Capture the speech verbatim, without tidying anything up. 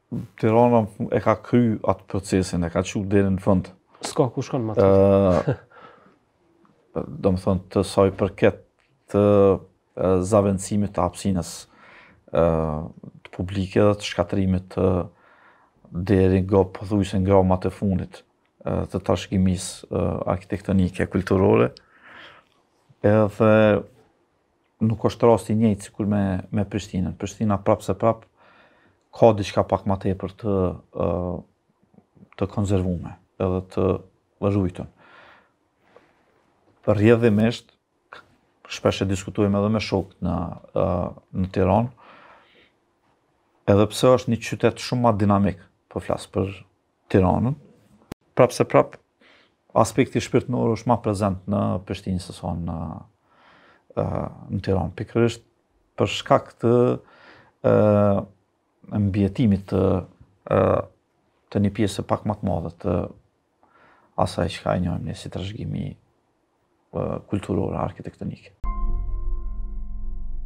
Tirana e ka kry atë procesin, e ka çu deri në fund. S'ka ku shkon më atë. Do më thonë të sa i përket të zavendësimit të hapësinës të publike dhe të shkatërimit të deri nga pothuajse nga gramat e fundit të trashëgimisë arkitektonike kulturore. Edhe nuk është rasti i njëjtë sikur me me Prishtinën. Prishtina prapë se prapë ka diçka pak më tepër të të konzervuar edhe të ruajtur. Rrjedhimisht, shpesh e diskutojmë edhe me shokët në në Tiranë, edhe pse është një qytet shumë më dinamik, po flas për Tiranën, prapë se prapë aspekti shpirtëror është më prezant në Prishtinë se sa në në Tiranë, pikërisht për shkak të mbijetimit të të një pjese pak më të madhe të asaj çka e njohim ne si trashëgimi kulturore arkitektonike.